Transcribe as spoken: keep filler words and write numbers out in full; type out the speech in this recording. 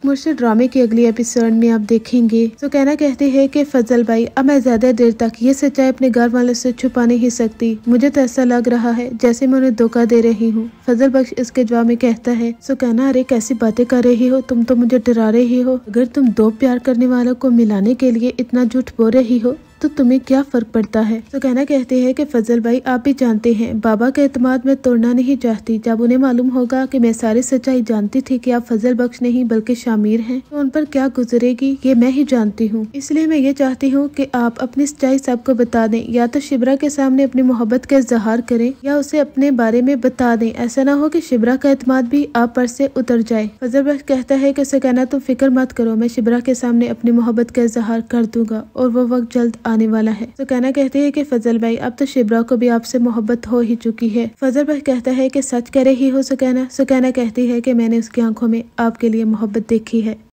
मुझसे ड्रामे की अगली एपिसोड में आप देखेंगे। सुकैना कहती है कि फजल भाई, अब मैं ज्यादा देर तक ये सच्चाई अपने घर वालों से छुपा नहीं सकती। मुझे तो ऐसा लग रहा है जैसे मैं उन्हें धोखा दे रही हूँ। फजल बख्श इसके जवाब में कहता है, सुकैना अरे कैसी बातें कर रही हो, तुम तो मुझे डरा रही हो। अगर तुम दो प्यार करने वालों को मिलाने के लिए इतना झूठ बोल रही हो तो तुम्हें क्या फर्क पड़ता है। सुकैना कहती है कि फजल भाई, आप भी जानते हैं बाबा के एतमाद में तोड़ना नहीं चाहती। जब उन्हें मालूम होगा कि मैं सारी सच्चाई जानती थी कि आप फजल बख्श नहीं बल्कि शामिर हैं, तो उन पर क्या गुजरेगी ये मैं ही जानती हूँ। इसलिए मैं ये चाहती हूँ कि आप अपनी सच्चाई सबको बता दें, या तो शिबरा के सामने अपनी मोहब्बत का इजहार करें या उसे अपने बारे में बता दें। ऐसा ना हो कि शिबरा का एतमाद भी आप पर से उतर जाए। फजल बख्श कहता है कि सुकैना तुम फिक्र मत करो, मैं शिबरा के सामने अपनी मोहब्बत का इजहार कर दूंगा और वो वक्त जल्द आने वाला है। सुकैना कहती है कि फजल भाई, अब तो शिबरा को भी आपसे मोहब्बत हो ही चुकी है। फजल भाई कहता है कि सच कह रही हो सुकैना। सुकैना कहती है कि मैंने उसकी आंखों में आपके लिए मोहब्बत देखी है।